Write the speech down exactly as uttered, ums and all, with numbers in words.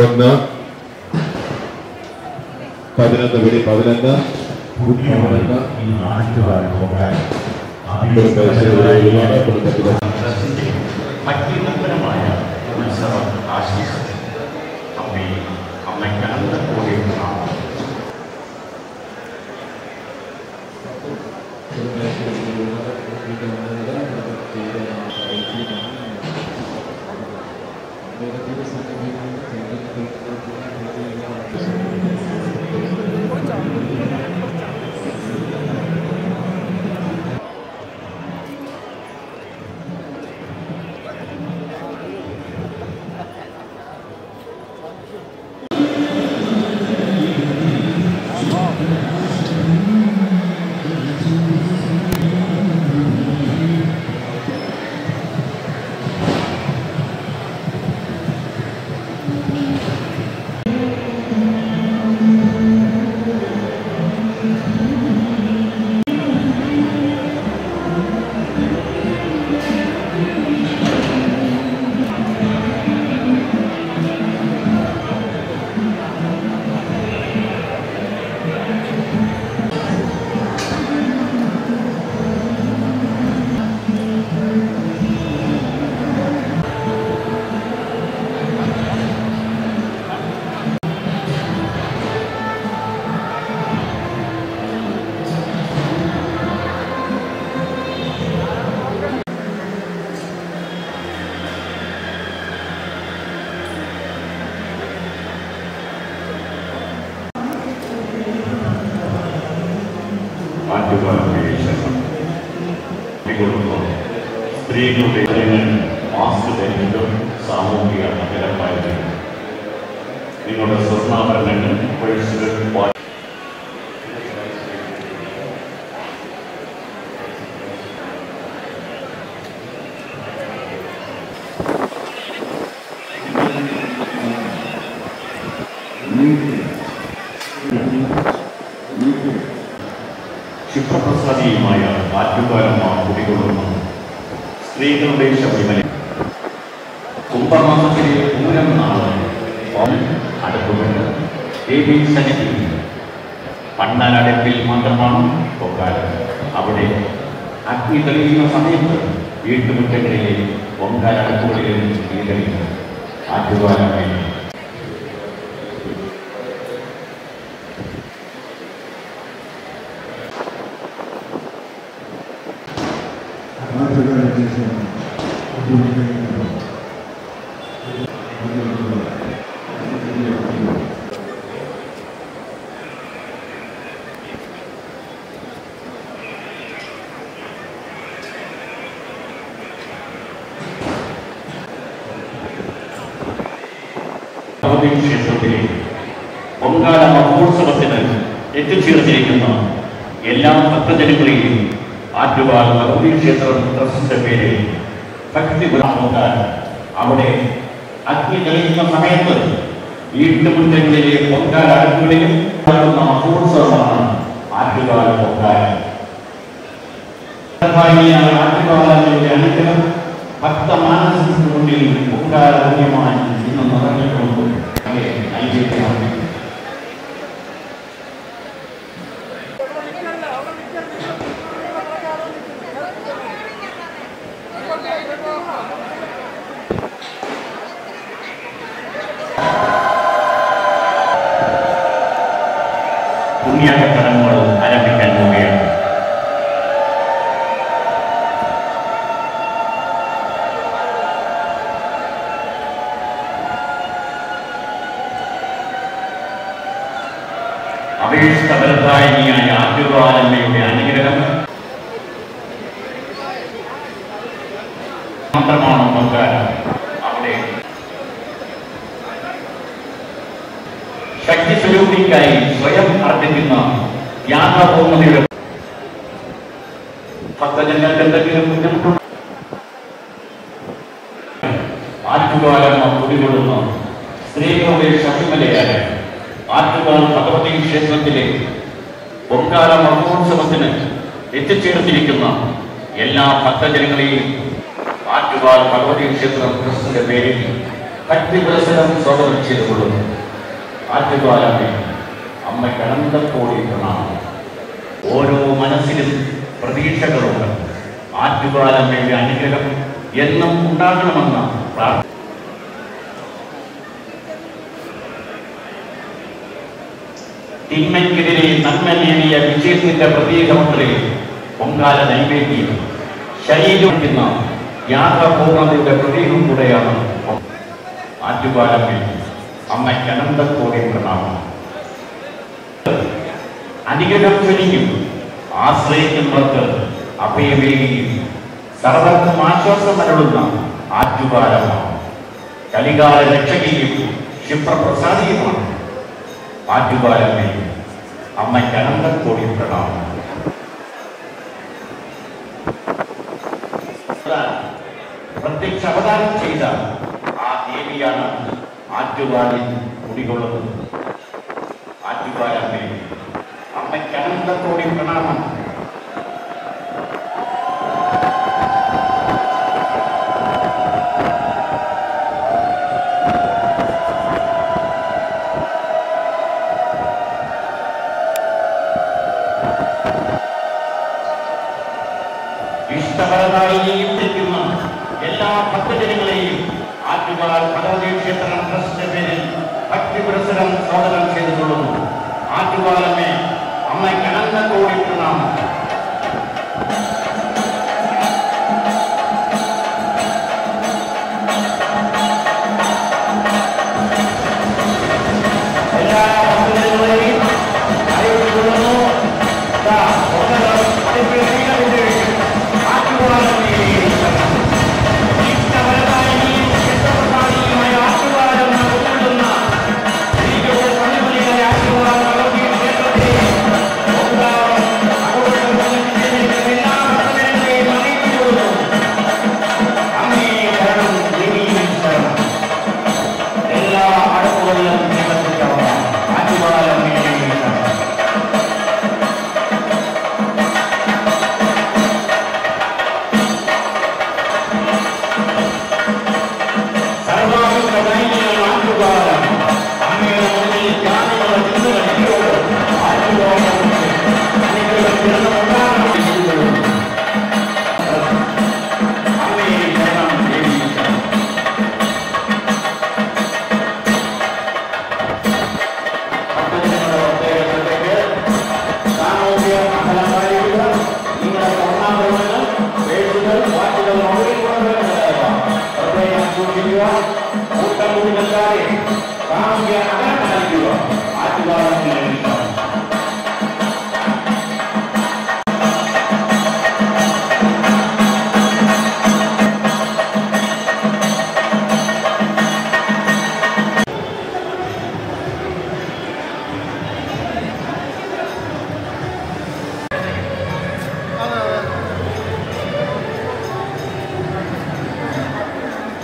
ഒന്ന് പതിനൊന്ന് വിളി പതിനൊന്ന് ഭക്തിനന്ദനമായ ഉത്സവം ആശംസിച്ചു. അമ്മേ, അമ്മയ്ക്ക് അനന്തകോടി പ്രണാമം. സ്ത്രീകളുടെ മാസ്ക് ധരിക്കുന്നതും സാമൂഹിക അകലമായത് നിങ്ങളുടെ സ്വർണ്ണാഭരണങ്ങൾ പേഴ്സുകൾ ശുഭപ്രസാദിയുമായ ആറ്റുകാലമ്മ കുടികൊള്ളുന്ന സ്ത്രീകളുടെ ശബരിമല കുംഭമാസത്തിലെ പൂരം നാളെ അടുത്തുകൊണ്ട് ദേവീ സന്നിധി പണ്ടാരടുപ്പിൽ മാത്രമാണ് പൊങ്കാല. അവിടെ അഗ്നി തെളിയുന്ന സമയത്ത് വീട്ടുമുറ്റങ്ങളിലെ പൊങ്കാല അടുപ്പുകളിൽ തീരളിക്കുന്നു ആറ്റുകാലമ്മയെ. ക്ഷേത്രത്തിലെ പൊങ്കാല മഹോത്സവത്തിന് എത്തിച്ചേർന്നിരിക്കുന്ന എല്ലാ ഭക്തജനങ്ങളെയും ആറ്റുകാൽ ഭഗവതി ക്ഷേത്രം ട്രസ്റ്റിന്റെ പേരിൽ ഭക്തി പൊങ്കാല അവിടെ അഗ്നി തെളിയുന്ന സമയത്ത് വീട്ടുമുറ്റങ്ങളിലെ പൊങ്കാല അടുപ്പുകളിലും മഹോത്സവമാണ് ആറ്റുകാൽ പൊങ്കാല. ആറ്റുകാലങ്ങളുടെ അനുഗ്രഹം ഭക്തമാനസത്തിന് മുന്നിൽ പൊങ്കാലമായി ഇന്ന് നിറഞ്ഞിട്ടുണ്ട്. ഐക്യമാണ് പുണ്യാകക്കടങ്ങൾ ആരംഭിക്കാൻ പോവുകയാണ്. അപേക്ഷിതഫലദായിനിയായ ആറ്റുകാലമ്മയുടെ അനുഗ്രഹം മാത്രമാണ് പൊങ്കാല. അവിടെ ശക്തി സ്വരൂപിക്കായി സ്വയം അർപ്പിക്കുന്ന യാഥാപൂർണതയുടെ ഭക്തജനങ്ങൾക്ക് എന്തെങ്കിലും ബുദ്ധിമുട്ടുണ്ട് ആറ്റുകാലമ്മ കുടികൊള്ളുന്ന സ്ത്രീകളുടെ ശബരിമലയായ ആറ്റുകാൽ ഭഗവതി ക്ഷേത്രത്തിലെ പൊങ്കാല മഹോത്സവത്തിന് എത്തിച്ചേർന്നിരിക്കുന്ന എല്ലാ ഭക്തജനങ്ങളെയും ആറ്റുകാൽ ഭഗവതി ക്ഷേത്രം ട്രസ്റ്റിന്റെ പേരിൽ ഭക്തി പുരസ്സരം സ്വാഗതം ചെയ്തുകൊള്ളുന്നു. ആറ്റുകാലമ്മേ, അമ്മയ്ക്ക് അനന്തക്കോടി പ്രണാമം. ഓരോ മനസ്സിലും പ്രതീക്ഷകളുണ്ട്. ആറ്റുകാലമ്മയുടെ അനുഗ്രഹം എന്നും ഉണ്ടാകണമെന്ന പ്രാർത്ഥന. തിന്മയ്ക്കെതിരെ നന്മ നേടിയ വിജയത്തിന്റെ പ്രതീകമത്രേ പൊങ്കാല നൈവേദ്യം. ശരീരക്കുന്ന യാഥാപൂർണതയുടെ പ്രതീകം കൂടെയാണ്. ആറ്റുകാലമ്മേ, അമ്മയ്ക്ക് അനന്തക്കോടി പ്രണാമം. അനുഗ്രഹം ചൊരിയും, ആശ്രയിക്കുന്നവർക്ക് അഭയമേകിയും സർവ്വർക്കും ആശ്വാസം അരുളുന്ന ആറ്റുകാലമ്മ കലികാല രക്ഷകയും ക്ഷിപ്രപ്രസാദിയുമാണ്. ആറ്റുകാലമ്മേ, അമ്മയ്ക്ക് അനന്തക്കോടി പ്രണാമം. പ്രത്യക്ഷ അവതാരം ചെയ്ത ആ ദേവിയാണ് ആറ്റുകാലിൽ കുടികൊള്ളുന്നത്. ആറ്റുകാലമ്മേ, അമ്മയ്ക്ക് അനന്തക്കോടി പ്രണാമം. ഇഷ്ടപരനായിയും നിൽക്കുന്ന എല്ലാ ഭക്തജനങ്ങളെയും ആറ്റുകാൽ ഭഗവതി ക്ഷേത്ര ട്രസ്റ്റിന്റെ പേരിൽ ഭക്തി പുരസ്സരം സ്വാഗതം ചെയ്തുകൊള്ളുന്നു. ആറ്റുകാലമ്മേ, അമ്മയ്ക്ക് അനന്തക്കോടി പ്രണാമം. എല്ലാ ഭക്തജനങ്ങളെയും അറിയിച്ചുകൊള്ളുന്നു. Yeah.